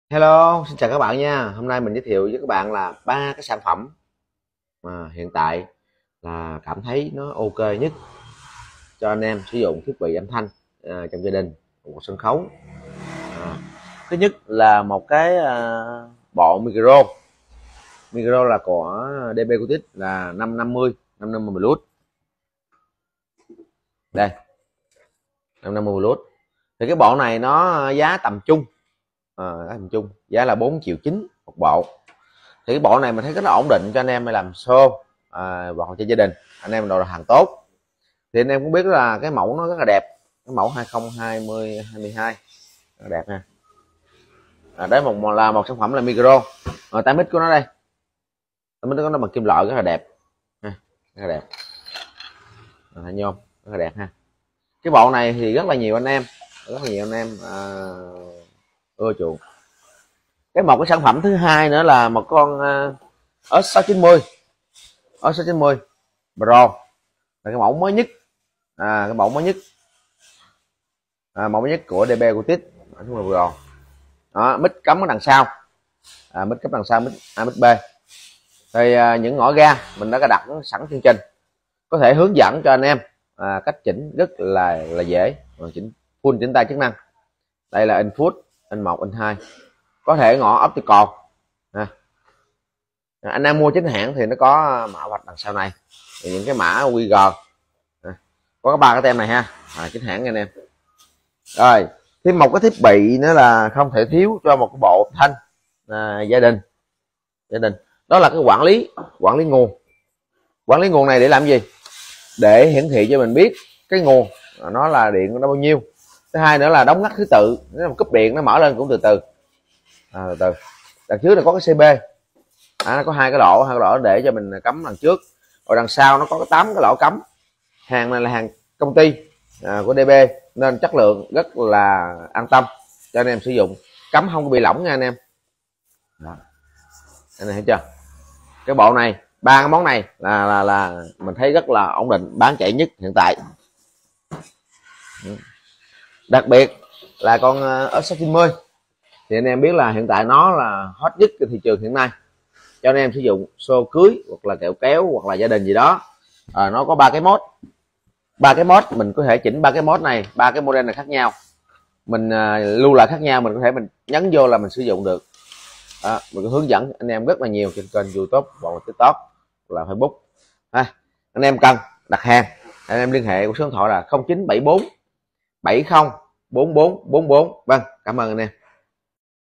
Hello, xin chào các bạn nha. Hôm nay mình giới thiệu với các bạn là ba cái sản phẩm mà hiện tại là cảm thấy nó ok nhất cho anh em sử dụng thiết bị âm thanh trong gia đình, một sân khấu. À, Thứ nhất là một cái bộ micro là của DB Cutic là 550 Bluetooth. Đây, 550 Bluetooth. Thì cái bộ này nó giá tầm trung, giá là 4,9 triệu một bộ. Thì cái bộ này mình thấy rất là ổn định cho anh em làm show hoặc cho gia đình, anh em đồ là hàng tốt. Thì anh em cũng biết là cái mẫu nó rất là đẹp, cái mẫu 2022 rất là đẹp nha. Đấy là một sản phẩm là micro. Tai mic của nó đây, tai mic của nó bằng kim loại rất là đẹp ha, rất là đẹp, nhôm rất là đẹp ha. Cái bộ này thì rất là nhiều anh em ưa chuộng. Một cái sản phẩm thứ hai nữa là một con S690 Pro, là cái mẫu mới nhất, mẫu mới nhất của DB Cutic Pro. Đó, mic cắm ở đằng sau, mic cắm đằng sau, mic A, mic B. Thì những ngõ ga mình đã đặt sẵn chương trình, có thể hướng dẫn cho anh em cách chỉnh rất là dễ, chỉnh full chỉnh tay chức năng. Đây là input, in1, in2, có thể ngõ optical. Anh em mua chính hãng thì nó có mã vạch đằng sau này, thì những cái mã QG có ba cái tem này ha, chính hãng nha anh em. Rồi thêm một cái thiết bị nữa là không thể thiếu cho một cái bộ thanh gia đình, đó là cái quản lý nguồn này để làm gì? Để hiển thị cho mình biết cái nguồn nó là điện nó bao nhiêu. Thứ hai nữa là đóng ngắt thứ tự, nếu mà cúp điện nó mở lên cũng từ từ. Đằng trước là có cái CB, nó có hai cái lỗ để cho mình cắm đằng trước, rồi đằng sau nó có 8 cái lỗ cắm. Hàng này là hàng công ty của DB nên chất lượng rất là an tâm cho anh em sử dụng, cắm không có bị lỏng nha anh em. Đó, anh em thấy chưa? Cái bộ này, ba cái món này là mình thấy rất là ổn định, bán chạy nhất hiện tại. Đặc biệt là con S690 thì anh em biết là hiện tại nó là hot nhất trên thị trường hiện nay, cho anh em sử dụng show cưới hoặc là kẹo kéo hoặc là gia đình gì đó. Nó có ba cái mode, mình có thể chỉnh ba cái mode này, ba cái model này khác nhau, mình lưu lại khác nhau, mình có thể mình nhấn vô là mình sử dụng được. Mình có hướng dẫn anh em rất là nhiều trên kênh YouTube và TikTok là Facebook. Anh em cần đặt hàng, anh em liên hệ của số điện thoại là 0974 70 44 44. Vâng, cảm ơn anh em.